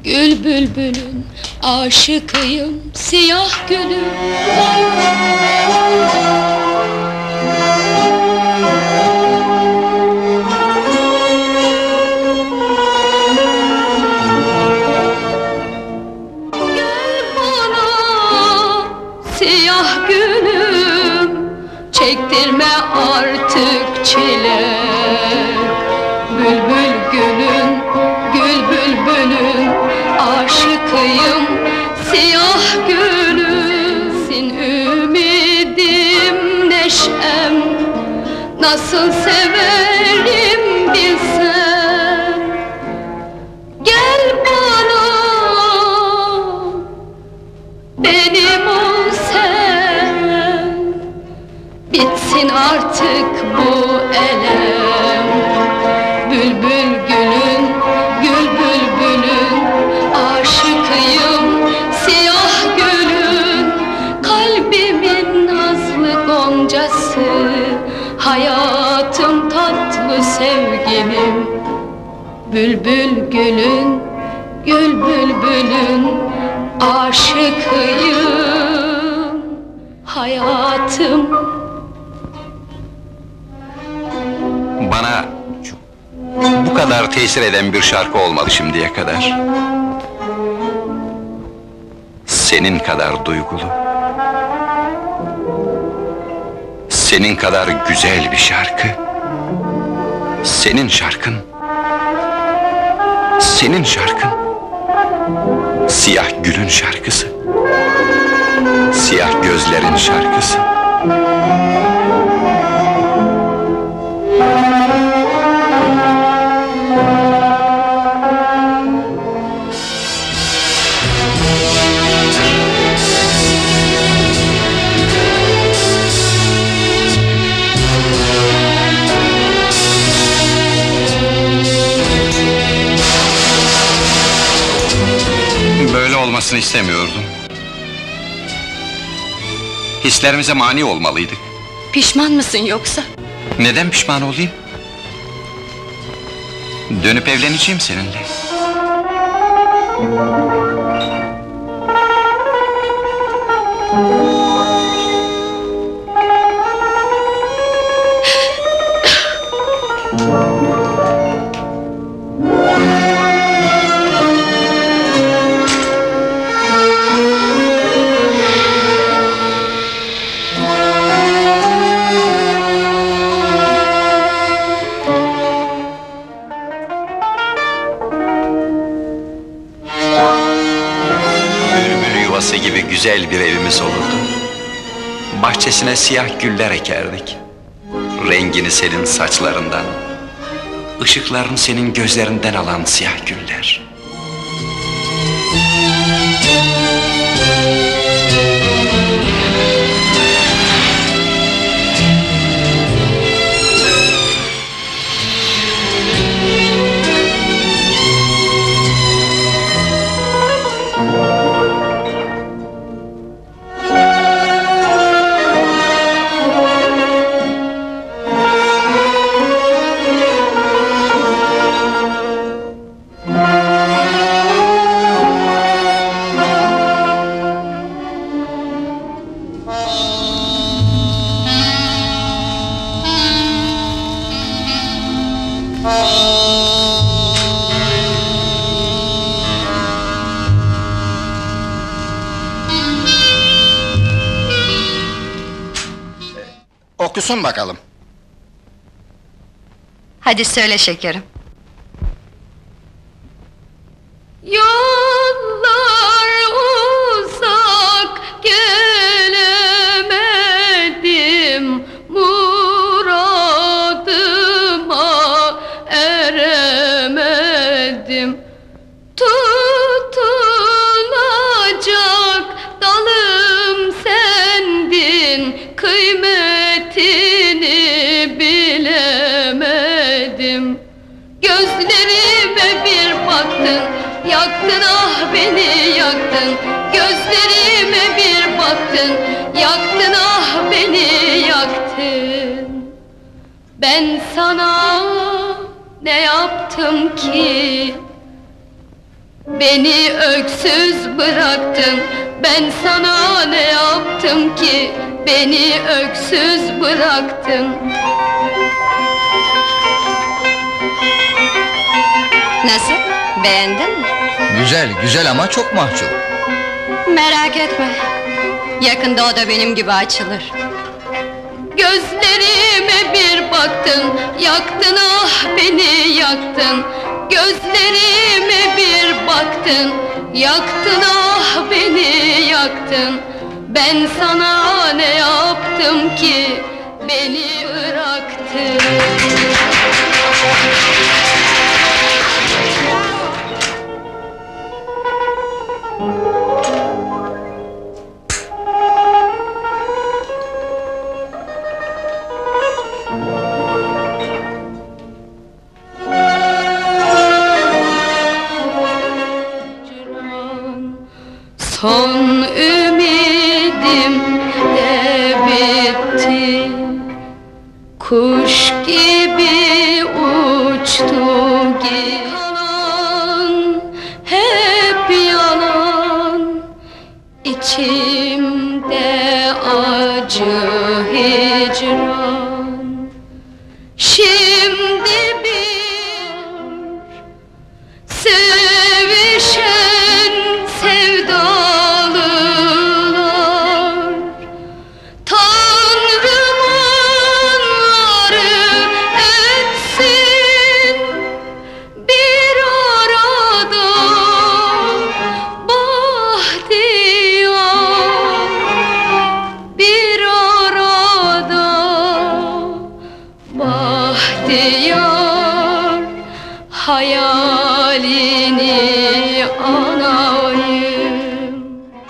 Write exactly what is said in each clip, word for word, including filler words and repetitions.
Gül bülbülün aşıkıyım, siyah gülüm. Gel bana siyah gülüm, çektirme artık çile. Bülbül gülün, gül bülbülün aşıkıyım, siyah gülüm. Sin ümidim, neşem, nasıl severim bilsen. Gel bana, benim ol sen, bitsin artık bu elem. Bülbül gülün, gül bülbülün aşıkıyım, siyah gülün. Kalbimin nazlı goncası, hayatım tatlı sevgilim. Bülbül gülün, gül bülbülün aşıkıyım, hayatım. Bana bu kadar tesir eden bir şarkı olmadı şimdiye kadar. Senin kadar duygulu, senin kadar güzel bir şarkı. Senin şarkın, senin şarkın. Siyah gülün şarkısı, siyah gözlerin şarkısı. Böyle olmasını istemiyordum. Hislerimize mani olmalıydık. Pişman mısın yoksa? Neden pişman olayım? Dönüp evleneceğim seninle. Gibi güzel bir evimiz olurdu. Bahçesine siyah güller ekerdik. Rengini senin saçlarından, ışıklarını senin gözlerinden alan siyah güller. Okusun bakalım. Hadi söyle şekerim. Yollar uzak, gelemedim, muradıma eremedim. Tutunacak dalım sendin, kıymetini bilemedim. Gözlerime bir baktın, yaktın ah beni yaktın. Gözlerime bir baktın, yaktın ah beni yaktın. Ben sana ne yaptım ki? Beni öksüz bıraktın, ben sana ne yaptım ki? Beni öksüz bıraktın. Nasıl? Beğendin mi? Güzel, güzel ama çok mahcup. Merak etme. Yakında o da benim gibi açılır. Gözlerime bir baktın, yaktın ah beni yaktın. Gözlerime bir baktın, yaktın ah beni yaktın. Ben sana ne yaptım ki beni bıraktın? Son ümidim de bitti, kuş gibi uçtu gitti. Yalan, hep yalan, içimde acı hicran. Şimdi bir sevişen sevdalılar, Tanrım onları etsin bir arada, bahtiyar bir arada, bahtiyar hayalini anayım.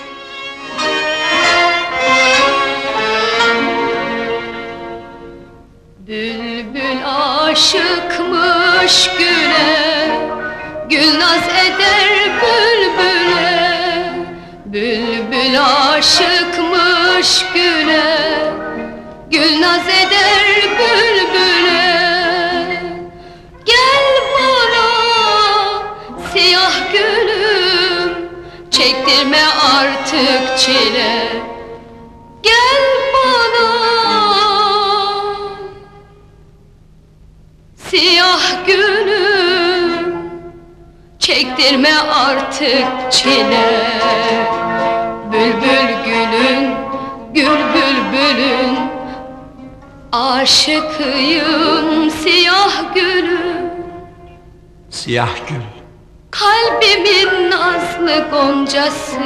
Bülbül aşıkmış güle, gülnaz eder bülbüle. Bülbül aşıkmış güle, gülnaz eder bülbüle. Gel bana siyah gülüm, çektirme artık çile. Gel bana siyah gülüm, çektirme artık çile. Bülbül gülün, gül bülbülün, aşıkıyım siyah gülüm. Siyah gül, Kalbimin nazlı goncası,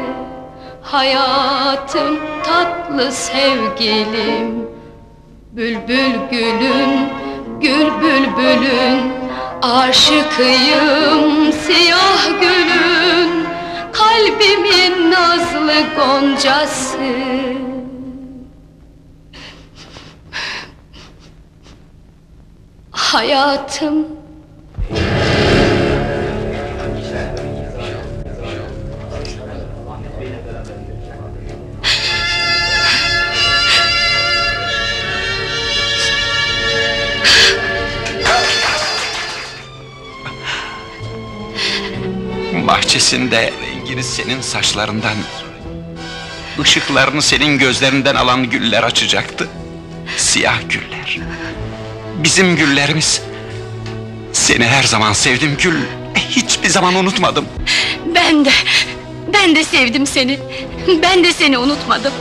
hayatım tatlı sevgilim. Bülbül gülün, gül bülbülün, aşıkıyım siyah gülün. Kalbimin nazlı goncası. Hayatım bahçesinde rengini senin saçlarından, ışıklarını senin gözlerinden alan güller açacaktı. Siyah güller. Bizim güllerimiz. Seni her zaman sevdim gül. Hiçbir zaman unutmadım. ben de, ben de sevdim seni. Ben de seni unutmadım.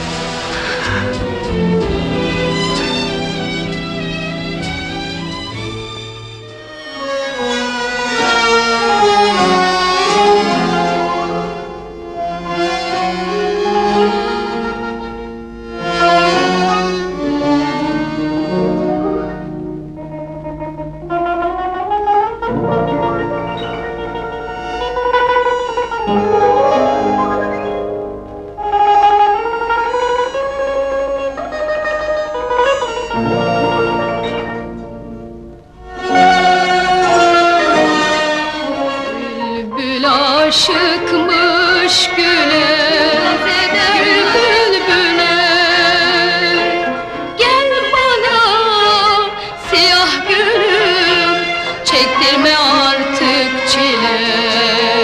Aşıkmış güle, gül bülbüle. Gel bana siyah gülüm, çektirme artık çile.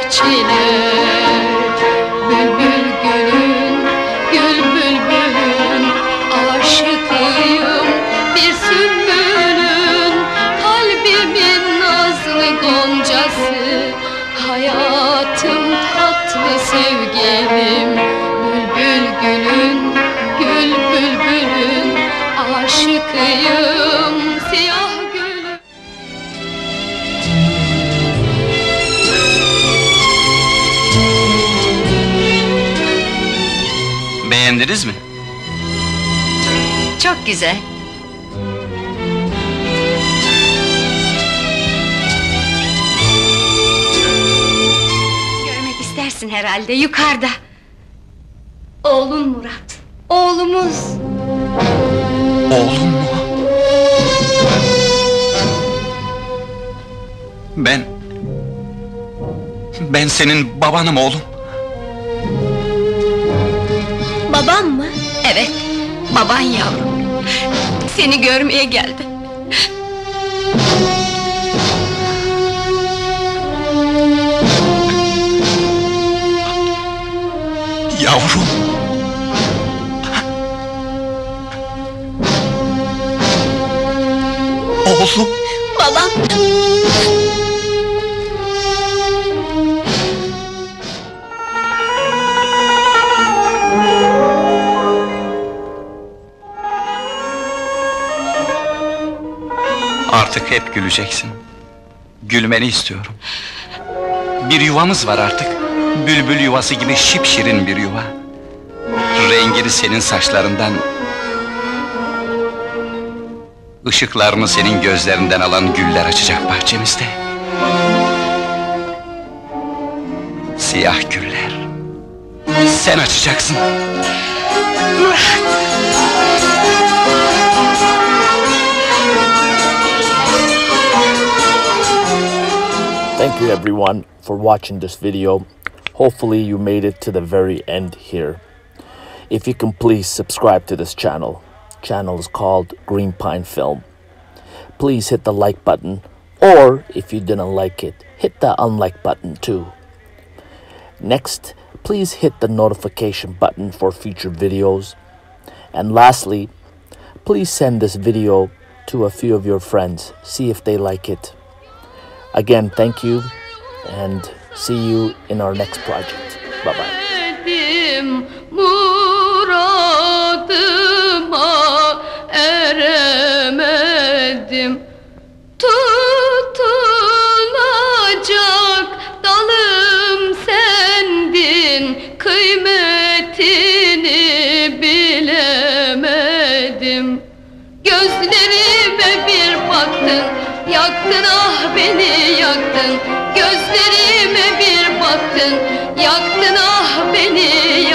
bahçeler. Bülbül gülün, gül bülbülün, aşıkıyım bir sümbülün. Kalbimin nazlı goncası, hayatım tatlı sevgilim. Bülbül gülün, gül bülbülün, aşıkıyım siyah gülün. Beğendiniz mi? Çok güzel. Görmek istersin herhalde, yukarıda. Oğlun Murat. Oğlumuz. Oğlum mu? Ben... Ben senin babanım oğlum. Babam mı? Evet. Baban yavrum. Seni görmeye geldi. Yavrum. Oğlum. Babam. Artık hep güleceksin. Gülmeni istiyorum. Bir yuvamız var artık. Bülbül yuvası gibi şipşirin bir yuva. Rengini senin saçlarından, ışıklarını senin gözlerinden alan güller açacak bahçemizde. Siyah güller. Sen açacaksın. Thank you everyone for watching this video. Hopefully you made it to the very end here. If you can please subscribe to this channel. Channel is called Green Pine Film. Please hit the like button, or if you didn't like it, hit the unlike button too. Next, please hit the notification button for future videos. And lastly, please send this video to a few of your friends, see if they like it. Again, thank you, and see you in our next project. Bye-bye. Muradıma eremedim. Tutunacak dalım sendin, kıymetini bilemedim. Gözlerime bir baktın, yaktın ah beni yaktın. Gözlerime bir baktın, yaktın ah beni